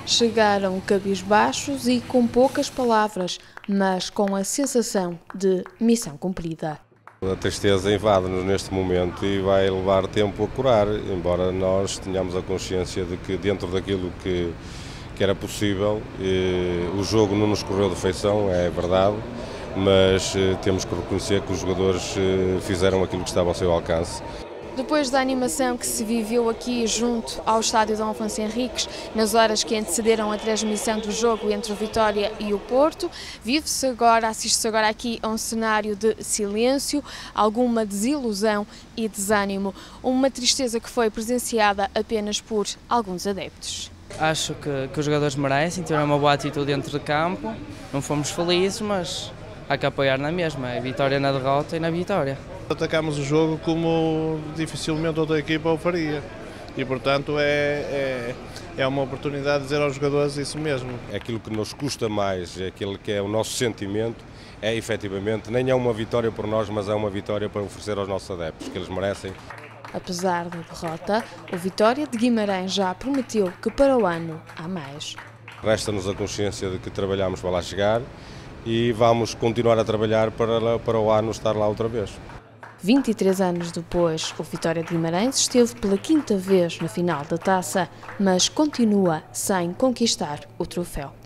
Chegaram cabisbaixos e com poucas palavras, mas com a sensação de missão cumprida. A tristeza invade-nos neste momento e vai levar tempo a curar, embora nós tenhamos a consciência de que dentro daquilo que era possível, o jogo não nos correu de feição, é verdade, mas temos que reconhecer que os jogadores fizeram aquilo que estava ao seu alcance. Depois da animação que se viveu aqui junto ao estádio Dom Afonso Henriques, nas horas que antecederam a transmissão do jogo entre o Vitória e o Porto, assiste-se agora aqui a um cenário de silêncio, alguma desilusão e desânimo, uma tristeza que foi presenciada apenas por alguns adeptos. Acho que os jogadores merecem, tiveram uma boa atitude dentro de campo, não fomos felizes, mas há que apoiar na mesma, é vitória na derrota e na vitória. Atacámos o jogo como dificilmente outra equipa o faria e, portanto, é uma oportunidade de dizer aos jogadores isso mesmo. Aquilo que nos custa mais, aquilo que é o nosso sentimento, é efetivamente, nem é uma vitória por nós, mas é uma vitória para oferecer aos nossos adeptos, que eles merecem. Apesar da derrota, o Vitória de Guimarães já prometeu que para o ano há mais. Resta-nos a consciência de que trabalhamos para lá chegar e vamos continuar a trabalhar para o ano estar lá outra vez. 23 anos depois, o Vitória de Guimarães esteve pela quinta vez na final da taça, mas continua sem conquistar o troféu.